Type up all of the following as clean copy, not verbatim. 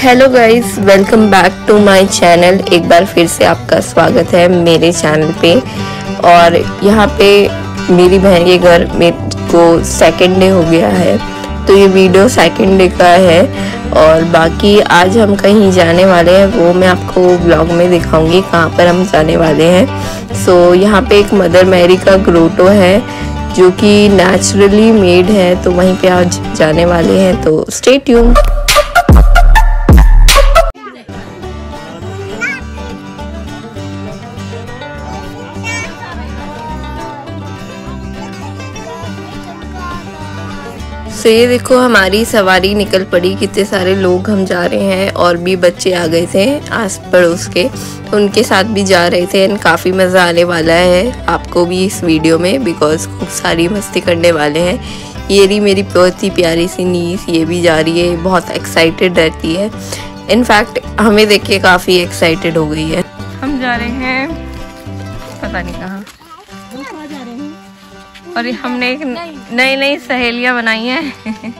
Hello guys, welcome back to my channel. एक बार फिर से आपका स्वागत है मेरे चैनल पे। और यहाँ पे मेरी बहन के घर में को सेकंड डे हो गया है, तो ये वीडियो सेकंड डे का है। और बाकी आज हम कहीं जाने वाले हैं, वो मैं आपको ब्लॉग में दिखाऊंगी कहाँ पर हम जाने वाले हैं। सो यहाँ पे एक मदर मैरी का ग्रोटो है जो कि नेचुरली मेड है, तो वहीं पे आज जाने वाले हैं, तो स्टे ट्यून्ड। तो ये देखो हमारी सवारी निकल पड़ी, कितने सारे लोग हम जा रहे हैं और भी बच्चे आ गए थे आस पड़ोस के, तो उनके साथ भी जा रहे थे। एंड काफ़ी मज़ा आने वाला है आपको भी इस वीडियो में, बिकॉज खूब सारी मस्ती करने वाले हैं। ये रही मेरी बहुत ही प्यारी सी नीस, ये भी जा रही है, बहुत एक्साइटेड रहती है। इनफैक्ट हमें देख के काफ़ी एक्साइटेड हो गई है। हम जा रहे हैं पता नहीं कहाँ, और हमने एक नई नई सहेलियां बनाई हैं।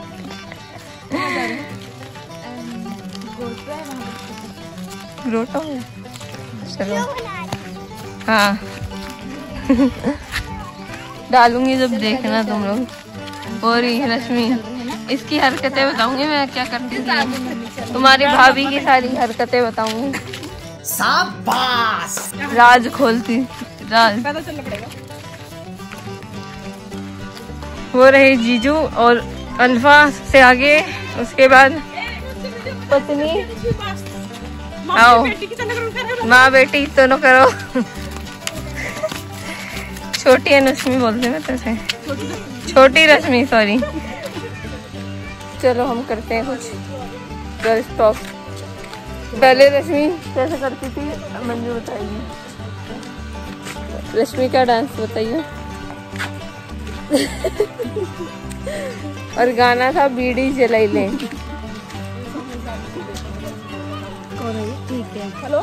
ग्रोटो चलो, हाँ डालूंगी जब देखना तुम लोग। और ये रश्मि, इसकी हरकतें बताऊंगी मैं क्या करती थी, तुम्हारी भाभी की सारी हरकतें बताऊंगी। शाबाश, राज खोलती राज। पता चलना पड़ेगा। वो रहे जीजू और अल्फा से आगे, उसके बाद पत्नी। आओ माँ बेटी दोनों करो। छोटी रश्मि बोलते हैं तैसे, छोटी रश्मि सॉरी। चलो हम करते हैं कुछ गर्ल्स टॉक। पहले रश्मि कैसे करती थी मंजू बताइए। रश्मि का डांस बताइए। और गाना था बीड़ी जलाई ले। ठीक है, हेलो।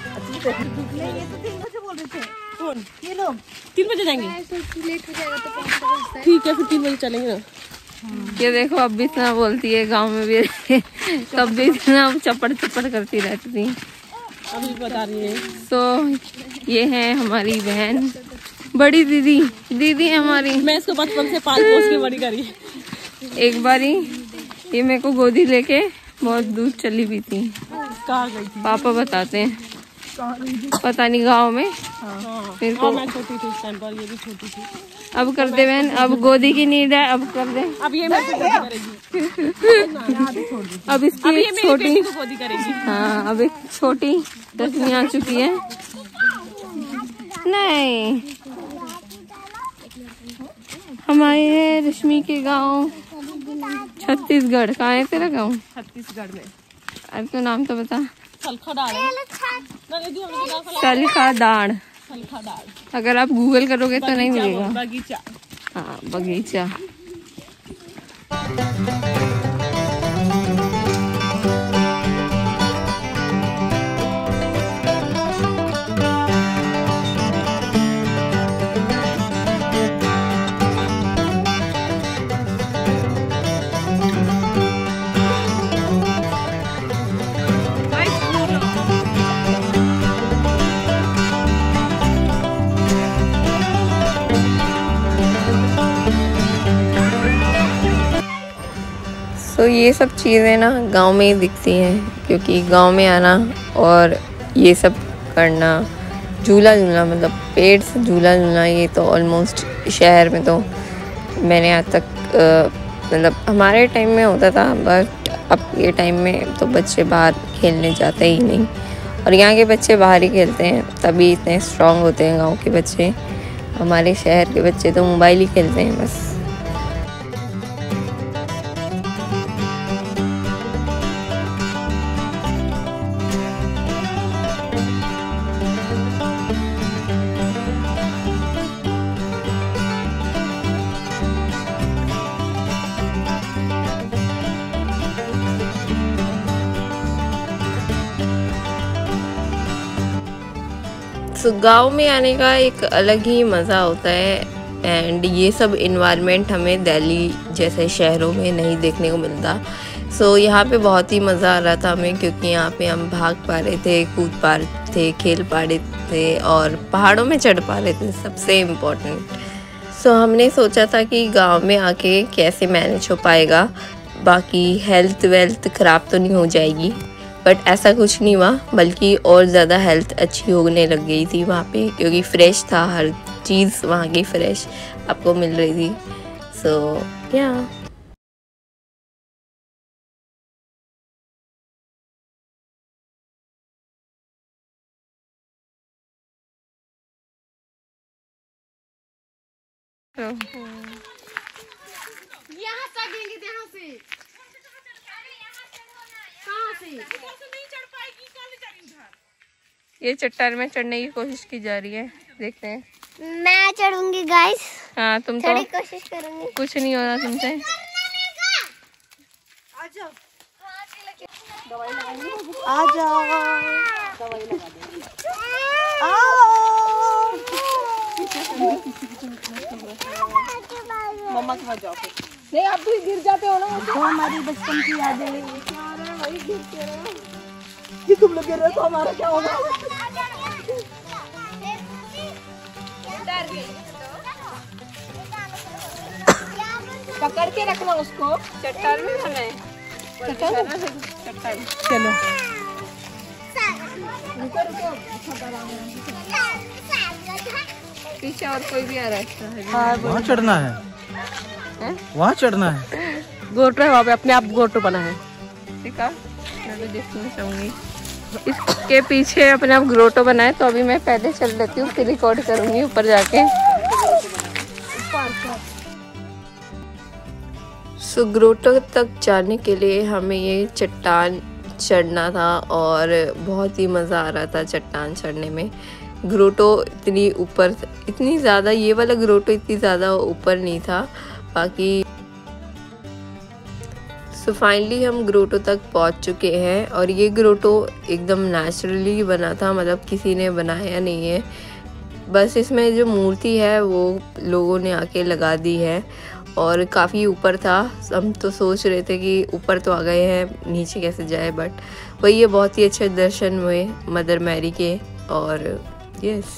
ये लोग 3 बजे जाएंगे, लेट हो जाएगा तो ठीक है, फिर 3 बजे चलेंगे ना। ये देखो अब भी इतना बोलती है, गांव में भी तब भी इतना चपड़ चपड़ करती रहती थी, अभी बता रही है। तो ये है हमारी बहन, बड़ी दीदी। दीदी हमारी, मैं इसको बचपन से पाल पोस के बड़ी करी। एक बारी ये मेरे को गोदी लेके बहुत दूर चली भी थी। कहाँ गई थी पापा बताते हैं, पता नहीं गाँव में। मेरे को मैं छोटी थी उस टाइम पर, ये भी छोटी थी। अब कर दे बहन, अब गोदी की नीड है, अब कर दे। अब ये करेगी। अब इसकी छोटी गोदी करेगी। हाँ, अब एक छोटी रश्मि आ चुकी है। नहीं, हमारे है रश्मि के गांव छत्तीसगढ़। कहाँ है तेरा गांव? छत्तीसगढ़ में। अरे तो नाम तो बता। सलखादाड़। अगर आप गूगल करोगे तो नहीं मिलेगा। बगीचा। हाँ, बगीचा। तो ये सब चीज़ें ना गांव में ही दिखती हैं, क्योंकि गांव में आना और ये सब करना, झूला झूलना, मतलब पेड़ से झूला झूलना, ये तो ऑलमोस्ट शहर में तो मैंने आज तक मतलब हमारे टाइम में होता था, बट अब ये टाइम में तो बच्चे बाहर खेलने जाते ही नहीं। और यहाँ के बच्चे बाहर ही खेलते हैं, तभी इतने स्ट्रांग होते हैं गाँव के बच्चे। हमारे शहर के बच्चे तो मोबाइल ही खेलते हैं बस। सो गांव में आने का एक अलग ही मज़ा होता है। एंड ये सब इन्वायरमेंट हमें दिल्ली जैसे शहरों में नहीं देखने को मिलता। सो यहाँ पे बहुत ही मज़ा आ रहा था हमें, क्योंकि यहाँ पे हम भाग पा रहे थे, कूद पा रहे थे, खेल पा रहे थे और पहाड़ों में चढ़ पा रहे थे, सबसे इम्पोर्टेंट। सो हमने सोचा था कि गांव में आके कैसे मैनेज हो पाएगा, बाकी हेल्थ वेल्थ ख़राब तो नहीं हो जाएगी, बट ऐसा कुछ नहीं हुआ, बल्कि और ज़्यादा हेल्थ अच्छी होने लग गई थी वहाँ पे, क्योंकि फ्रेश था, हर चीज़ वहाँ की फ्रेश आपको मिल रही थी। सो या यहाँ चढ़ेंगे, यहाँ से कहाँ से नहीं चढ़ पाएगी, ये चट्टान में चढ़ने की कोशिश की जा रही है, देखते हैं। मैं चढ़ूंगी गाइस। हाँ तुम तो थोड़ी कोशिश करूंगी, कुछ नहीं होना तुमसे। आ जाओ मम्मा के पास जाओ। नहीं आप भी गिर जाते हो ना, तो हमारी बचपन की यादें। कि तुम लोग गिर रहे हो तो हमारा क्या होगा। पकड़ के रखना उसको, चट्टान में हमें चट्टान। चलो पीछे और कोई भी आ रहा है। वहाँ चढ़ना है, वहाँ चढ़ना है। गोटो है वहाँ पे, अपने आप गोटो बना है। ठीक है, मैं भी देखना चाहूँगी। इसके पीछे अपने आप ग्रोटो बना है, तो अभी मैं पहले चल लेती हूँ, फिर रिकॉर्ड करूँगी ऊपर जाके। सो ग्रोटो तक जाने के लिए हमें ये चट्टान चढ़ना था और बहुत ही मज़ा आ रहा था चट्टान चढ़ने में। ग्रोटो इतनी ऊपर, इतनी ज़्यादा, ये वाला ग्रोटो इतनी ज़्यादा ऊपर नहीं था बाकी। सो फाइनली हम ग्रोटो तक पहुंच चुके हैं और ये ग्रोटो एकदम नेचुरली बना था, मतलब किसी ने बनाया नहीं है, बस इसमें जो मूर्ति है वो लोगों ने आके लगा दी है और काफ़ी ऊपर था। हम तो सोच रहे थे कि ऊपर तो आ गए हैं, नीचे कैसे जाए, बट वही ये बहुत ही अच्छे दर्शन हुए मदर मैरी के। और यस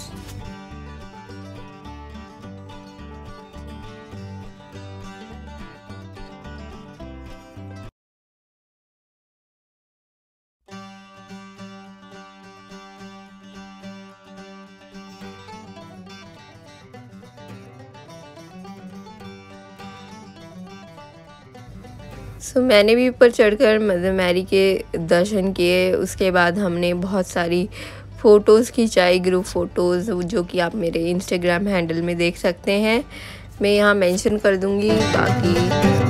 सो मैंने भी ऊपर चढ़कर मदर मैरी के दर्शन किए। उसके बाद हमने बहुत सारी फ़ोटोज़ खिंचाई, ग्रुप फ़ोटोज़, जो कि आप मेरे इंस्टाग्राम हैंडल में देख सकते हैं, मैं यहाँ मेंशन कर दूँगी। बाकी